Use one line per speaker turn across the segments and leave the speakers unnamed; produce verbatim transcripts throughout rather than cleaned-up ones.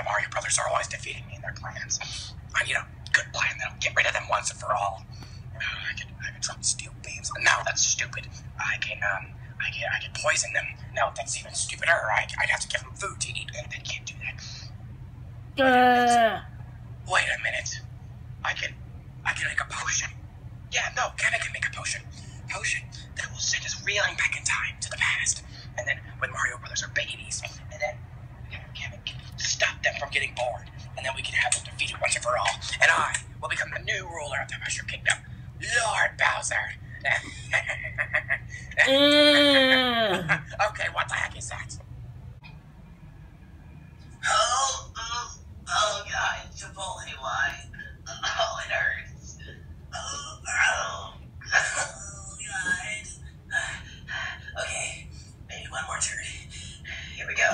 Mario Brothers are always defeating me in their plans. I need a good plan that'll get rid of them once and for all. Uh, I could, I could drop steel beams. No, that's stupid. I can, um, I can, I can poison them. No, that's even stupider. I, I'd have to give them food to eat, and they can't do that. Wait a minute. Wait a minute. I can, I can make a potion. Yeah, no, Kamek can make a potion. Potion that will send us reeling back in time to the past. And then when Mario Brothers are babies, and then Kamek can stop them from getting bored, and then we can have them defeated once and for all. And I will become the new ruler of the Mushroom Kingdom, Lord Bowser. mm. Okay, what the heck is that? Oh, oh, oh God, Chipotle wine. Oh, it hurts. Oh, oh, oh God. Okay, maybe one more turn. Here we go.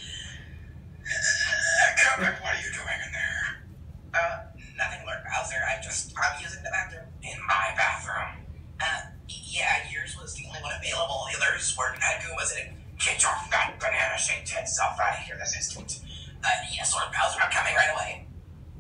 Kamek, what are you doing in there? Uh, nothing, Lord Bowser. I'm just, I'm using the bathroom. In my bathroom? Uh, yeah, yours was the only one available. The others were not Goombas in it. Get your fat banana-shaped head self out of here this instant. Uh, yes, Lord Bowser, I'm coming right away.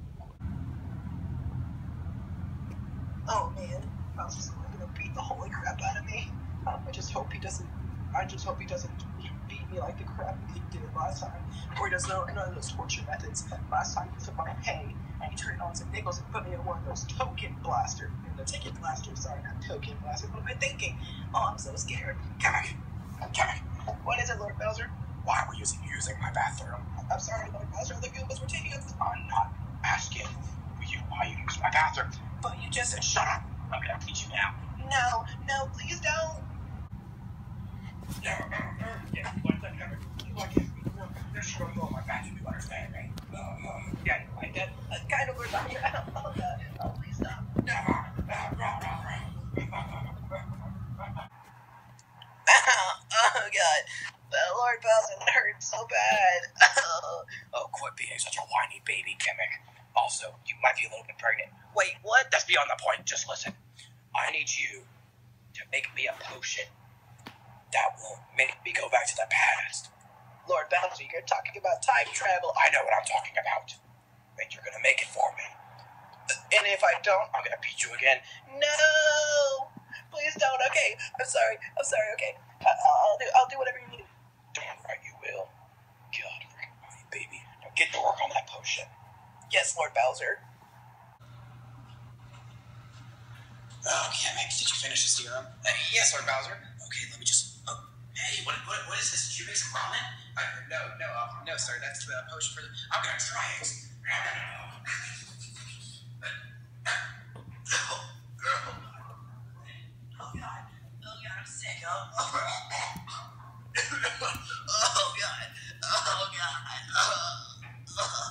Oh, man. Bowser's gonna beat the holy crap out of me. Um, I just hope he doesn't, I just hope he doesn't beat me like the crap he did last time. Or he does no, none of those torture methods. Last time he took my pay, and he turned on some nickels and put me in one of those token blasters. The ticket blaster, sorry, not token blaster. What am I thinking? Oh, I'm so scared.
Kamek, Kamek.
What is it, Lord Bowser?
Why were you using my bathroom?
I'm sorry, Lord Bowser. The Goombas were taking us.
I'm not asking you why you used my bathroom.
But you just
said, shut up. I'm gonna teach you now.
No, no, please don't.
No, no, no. Yeah, you like that, Kamek? You like it? You're just gonna go on my bathroom. You understand me? Uh, uh, yeah, you like that?
Uh, kind of, Lord Bowser. Oh, God. Oh, please stop.
Never.
Oh, God. Oh, Lord Bowser, that hurts so bad.
Oh, quit being such a whiny baby, Kamek. Also, you might be a little bit pregnant.
Wait, what?
That's beyond the point. Just listen. I need you to make me a potion that will make me go back to the past.
Lord Bowser, you're talking about time travel.
I know what I'm talking about. And you're gonna make it for me.
And if I don't,
I'm gonna beat you again.
No! Please don't. Okay, I'm sorry. I'm sorry. Okay, I I'll do. I'll do whatever you need.
Damn right you will. God, freaking body, baby. Now get to work on that potion.
Yes, Lord Bowser.
Oh, Kamek, did you finish the serum? Uh, yes, Lord Bowser. Okay, let me just. Oh, hey, what, what, what is this? Did you make some ramen? Uh, no, no, uh, no, sir. That's the potion for the. I'm gonna try it. Oh, girl. Oh God. Oh God, I'm sick. Oh, oh God. Oh God. Oh God. Oh.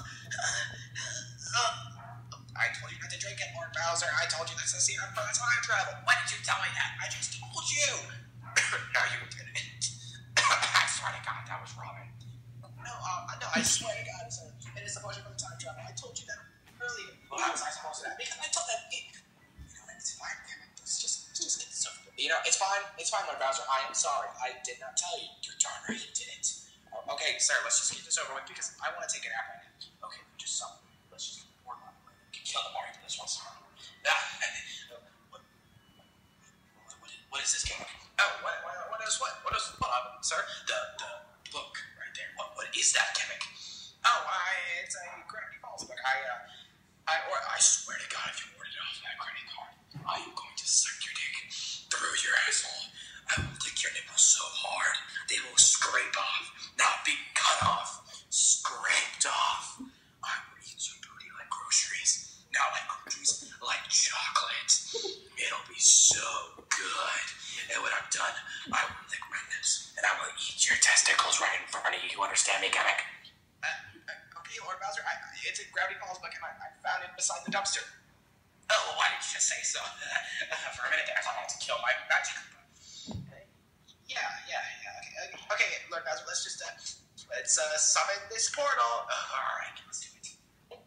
I told you not to drink it, Lord Bowser. I told you that's a serum for time travel. Why did you tell me that? I just told you. Now you did it. I swear to God, that was ramen.
No, uh, no, I swear to God, it's a, it is a potion for the time travel. I told you that earlier.
Well, how was I supposed to? Because I told that. It, you know, it's fine. It's just, it's just, it's so. You know, it's fine. It's fine, Lord Bowser. I am sorry. I did not tell you. Your darn right, you didn't. Oh, okay, sir. Let's just get this over with because I want to take a nap right now. Okay, just some. Let's just work on it. Kill the Mario for this one. Sorry. Ah, what, what, what, what is this game? Oh, what, what, what is what? What is what, um, sir? The the book right there. What what is that, Kamek? Oh, I it's a Gravity Falls book. I uh, I or I swear to God, if you ordered it off that credit card, I am going to suck your dick through your asshole. I will lick your nipples so hard they will scrape off, not be cut off, scraped off. I will eat your booty like groceries, not like groceries, like chocolate. It'll be so good. And when I'm done, I will lick my lips and I will eat your testicles right in front of you. You understand me, Kamek? Uh, uh, okay, Lord Bowser, I, it's a Gravity Falls book and I, I found it beside the dumpster. Oh, why did you just say so? For a minute there, I thought I had to kill my magic. Yeah, yeah, yeah. Okay, okay, Lord Bowser, let's just uh, let's uh, summon this portal. Uh, all right, let's do it.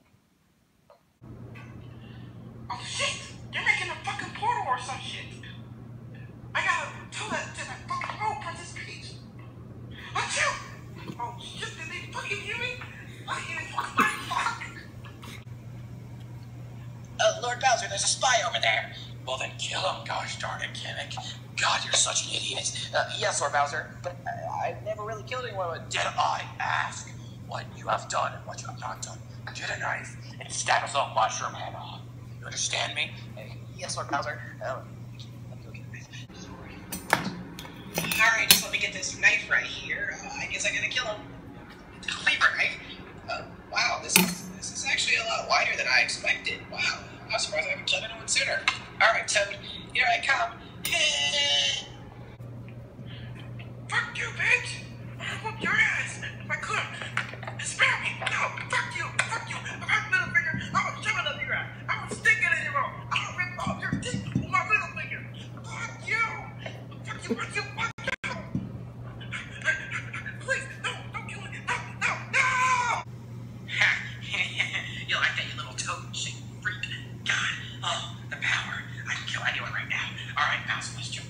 Oh shit! They're making a fucking portal or some shit. I gotta to that to that fucking road, Princess Peach. Achoo! Oh shit! Did they fucking hear me? I can't
Uh, Lord Bowser, there's a spy over there. Well, then kill him, gosh darn it, Kamek. God, you're such an idiot. Uh, yes, Lord Bowser, but I, I've never really killed anyone. With... Did I ask what you have done and what you have not done? Get a knife and stab his little mushroom head off. You understand me? Uh, yes, Lord Bowser. Uh, let me go get a knife. Alright, just let me get this knife right here. Uh, I guess I'm gonna kill him. Cleaver knife? Uh, wow, this is, this is actually a lot wider than I expected. Wow. I'm surprised I haven't killed anyone sooner. Alright, Toad, here I come.
Fuck you, bitch! I'll whoop your ass if I could. Spare me! No, fuck you! Fuck you! If I have a middle finger, I will shove it up your ass. I will stick it in your mouth. I will rip off your teeth with my middle finger. Fuck you! Fuck you! Fuck you! Fuck you! Please, no! Don't kill me! No! No! No!
You like that, you little toad-shaped freak? God, oh, the power. I can kill anyone right now. Alright, Bowser, let's jump